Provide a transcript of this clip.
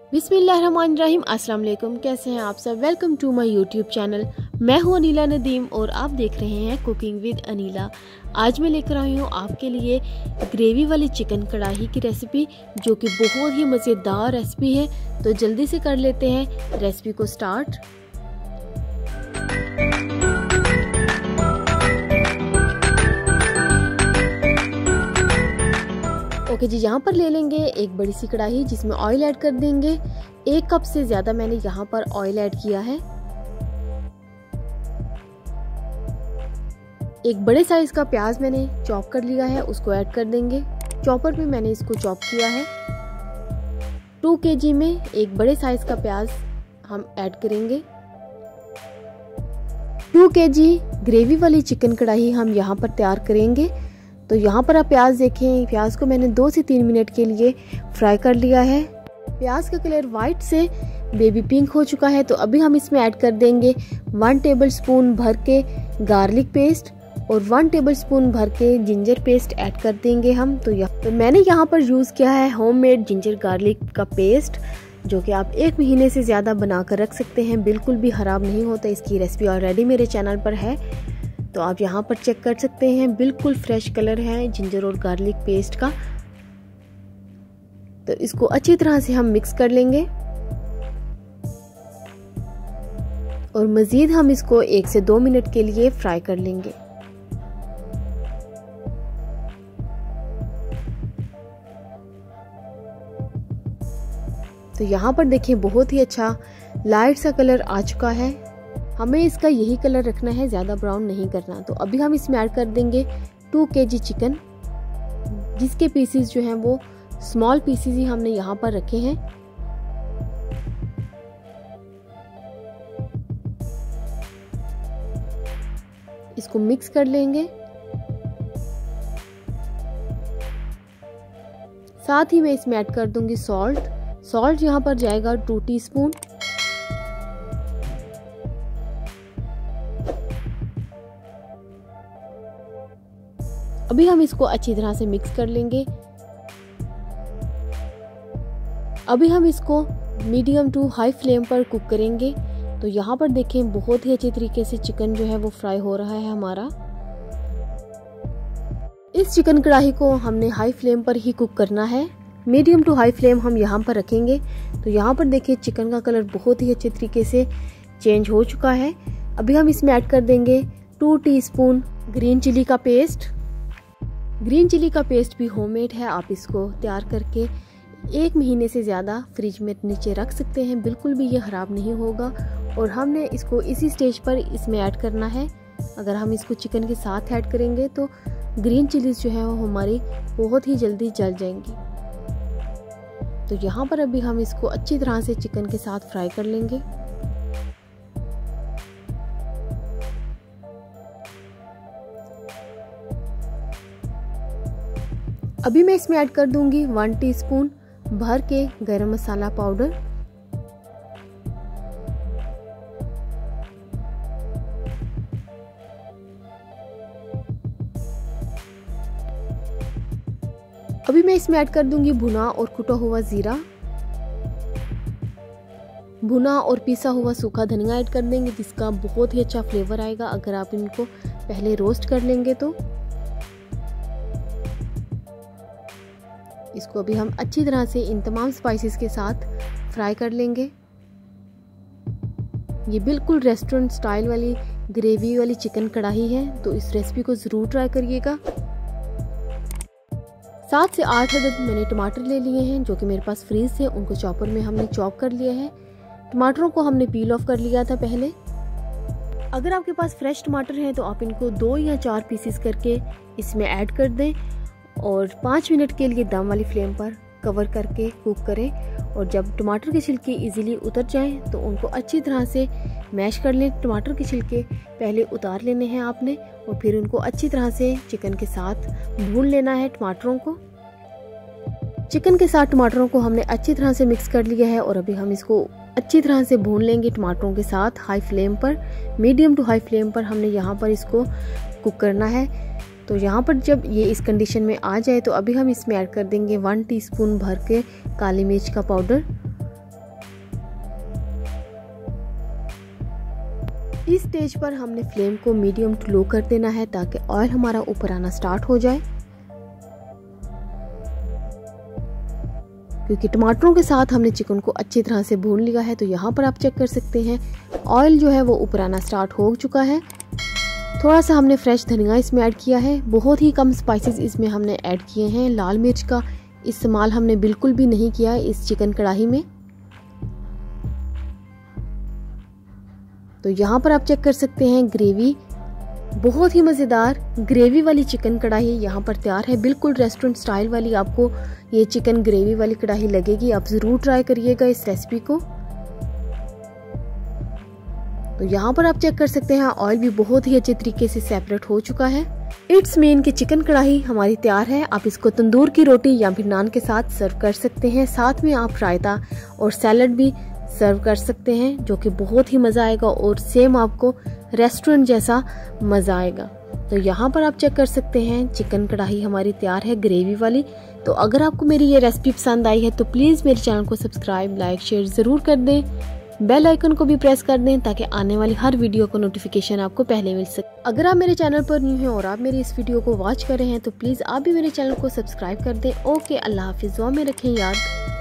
बिस्मिल्लाहिर्रहमानिर्रहीम। अस्सलाम वालेकुम। कैसे हैं आप सब? Welcome to my YouTube channel. मैं हूं अनीला नदीम और आप देख रहे हैं कुकिंग विद अनीला। आज मैं लेकर आई हूं आपके लिए ग्रेवी वाली चिकन कढ़ाई की रेसिपी, जो कि बहुत ही मज़ेदार रेसिपी है। तो जल्दी से कर लेते हैं रेसिपी को स्टार्ट। ओके जी, यहाँ पर ले लेंगे एक बड़ी सी कढ़ाई जिसमें ऑयल ऐड कर देंगे। 1 कप से ज़्यादा मैंने यहाँ पर ऑयल ऐड किया है। एक बड़े साइज का प्याज मैंने चॉप कर लिया है, उसको ऐड कर देंगे। चॉपर में मैंने इसको चॉप किया है। 2 kg में एक बड़े साइज का प्याज हम ऐड करेंगे। 2 kg ग्रेवी वाली चिकन कढ़ाई हम यहाँ पर तैयार करेंगे। तो यहाँ पर आप प्याज देखें, प्याज को मैंने 2 से 3 मिनट के लिए फ्राई कर लिया है। प्याज का कलर वाइट से बेबी पिंक हो चुका है। तो अभी हम इसमें ऐड कर देंगे 1 टेबलस्पून भर के गार्लिक पेस्ट और 1 टेबलस्पून भर के जिंजर पेस्ट ऐड कर देंगे हम। तो मैंने यहाँ पर यूज़ किया है होममेड जिंजर गार्लिक का पेस्ट, जो कि आप 1 महीने से ज़्यादा बना कर रख सकते हैं, बिल्कुल भी ख़राब नहीं होता। इसकी रेसिपी ऑलरेडी मेरे चैनल पर है, तो आप यहाँ पर चेक कर सकते हैं। बिल्कुल फ्रेश कलर है जिंजर और गार्लिक पेस्ट का। तो इसको अच्छी तरह से हम मिक्स कर लेंगे और मज़ीद हम इसको 1 से 2 मिनट के लिए फ्राई कर लेंगे। तो यहाँ पर देखें, बहुत ही अच्छा लाइट सा कलर आ चुका है। हमें इसका यही कलर रखना है, ज़्यादा ब्राउन नहीं करना। तो अभी हम इसमें ऐड कर देंगे 2 kg चिकन, जिसके पीसेस जो हैं वो स्मॉल पीसेस ही हमने यहाँ पर रखे हैं। इसको मिक्स कर लेंगे। साथ ही मैं इसमें ऐड कर दूंगी सॉल्ट यहाँ पर जाएगा 2 टीस्पून। अभी हम इसको अच्छी तरह से मिक्स कर लेंगे। अभी हम इसको मीडियम टू हाई फ्लेम पर कुक करेंगे। तो यहाँ पर देखें, बहुत ही अच्छे तरीके से चिकन जो है वो फ्राई हो रहा है हमारा। इस चिकन कढ़ाई को हमने हाई फ्लेम पर ही कुक करना है। मीडियम टू हाई फ्लेम हम यहाँ पर रखेंगे। तो यहाँ पर देखिए, चिकन का कलर बहुत ही अच्छे तरीके से चेंज हो चुका है। अभी हम इसमें ऐड कर देंगे 2 टीस्पून ग्रीन चिली का पेस्ट। ग्रीन चिली का पेस्ट भी होममेड है। आप इसको तैयार करके 1 महीने से ज़्यादा फ्रिज में नीचे रख सकते हैं, बिल्कुल भी ये ख़राब नहीं होगा। और हमने इसको इसी स्टेज पर इसमें ऐड करना है। अगर हम इसको चिकन के साथ ऐड करेंगे तो ग्रीन चिलीज जो है वो हमारी बहुत ही जल्दी जल जाएंगी। तो यहाँ पर अभी हम इसको अच्छी तरह से चिकन के साथ फ्राई कर लेंगे। अभी मैं इसमें ऐड कर दूंगी 1 टीस्पून भर के गरम मसाला पाउडर। अभी मैं इसमें ऐड कर दूंगी भुना और कुटा हुआ जीरा। भुना और पिसा हुआ सूखा धनिया ऐड कर देंगे, जिसका बहुत ही अच्छा फ्लेवर आएगा अगर आप इनको पहले रोस्ट कर लेंगे तो। इसको अभी हम अच्छी तरह से इन तमाम स्पाइसेस के साथ फ्राई कर लेंगे। ये बिल्कुल रेस्टोरेंट स्टाइल वाली ग्रेवी वाली चिकन कढ़ाई है, तो इस रेसिपी को ज़रूर ट्राई करिएगा। 7 से 8 अदद मैंने टमाटर ले लिए हैं, जो कि मेरे पास फ्रीज थे। उनको चॉपर में हमने चॉप कर लिया है। टमाटरों को हमने पील ऑफ कर लिया था पहले। अगर आपके पास फ्रेश टमाटर हैं तो आप इनको 2 या 4 पीसेस करके इसमें ऐड कर दें और 5 मिनट के लिए दम वाली फ्लेम पर कवर करके कुक करें। और जब टमाटर के छिलके इजीली उतर जाएं तो उनको अच्छी तरह से मैश कर लें। टमाटर के छिलके पहले उतार लेने हैं आपने और फिर उनको अच्छी तरह से चिकन के साथ भून लेना है। टमाटरों को चिकन के साथ टमाटरों को हमने अच्छी तरह से मिक्स कर लिया है और अभी हम इसको अच्छी तरह से भून लेंगे टमाटरों के साथ हाई फ्लेम पर। मीडियम टू हाई फ्लेम पर हमने यहाँ पर इसको कुक करना है। तो यहाँ पर जब ये इस कंडीशन में आ जाए तो अभी हम इसमें ऐड कर देंगे 1 टीस्पून भर के काली मिर्च का पाउडर इस स्टेज पर हमने फ्लेम को मीडियम टू लो कर देना है ताकि ऑयल हमारा ऊपर आना स्टार्ट हो जाए। क्योंकि टमाटरों के साथ हमने चिकन को अच्छी तरह से भून लिया है, तो यहाँ पर आप चेक कर सकते हैं ऑयल जो है वो ऊपर आना स्टार्ट हो चुका है। थोड़ा सा हमने फ्रेश धनिया इसमें ऐड किया है। बहुत ही कम स्पाइसेस इसमें हमने ऐड किए हैं। लाल मिर्च का इस्तेमाल हमने बिल्कुल भी नहीं किया इस चिकन कढ़ाई में। तो यहाँ पर आप चेक कर सकते हैं ग्रेवी, बहुत ही मज़ेदार ग्रेवी वाली चिकन कढ़ाई यहाँ पर तैयार है। बिल्कुल रेस्टोरेंट स्टाइल वाली आपको ये चिकन ग्रेवी वाली कढ़ाई लगेगी। आप ज़रूर ट्राई करिएगा इस रेसिपी को। तो यहाँ पर आप चेक कर सकते हैं ऑयल भी बहुत ही अच्छे तरीके से सेपरेट हो चुका है। इट्स मीन कि चिकन कढ़ाई हमारी तैयार है। आप इसको तंदूर की रोटी या फिर नान के साथ सर्व कर सकते हैं। साथ में आप रायता और सैलड भी सर्व कर सकते हैं, जो कि बहुत ही मज़ा आएगा और सेम आपको रेस्टोरेंट जैसा मज़ा आएगा। तो यहाँ पर आप चेक कर सकते हैं चिकन कढ़ाई हमारी तैयार है ग्रेवी वाली। तो अगर आपको मेरी ये रेसिपी पसंद आई है तो प्लीज़ मेरे चैनल को सब्सक्राइब, लाइक, शेयर ज़रूर कर दें। बेल आइकन को भी प्रेस कर दें ताकि आने वाली हर वीडियो को नोटिफिकेशन आपको पहले मिल सके। अगर आप मेरे चैनल पर न्यू हैं और आप मेरी इस वीडियो को वॉच कर रहे हैं तो प्लीज़ आप भी मेरे चैनल को सब्सक्राइब कर दें। ओके, अल्लाह हाफिज़। दुआ में रखें याद।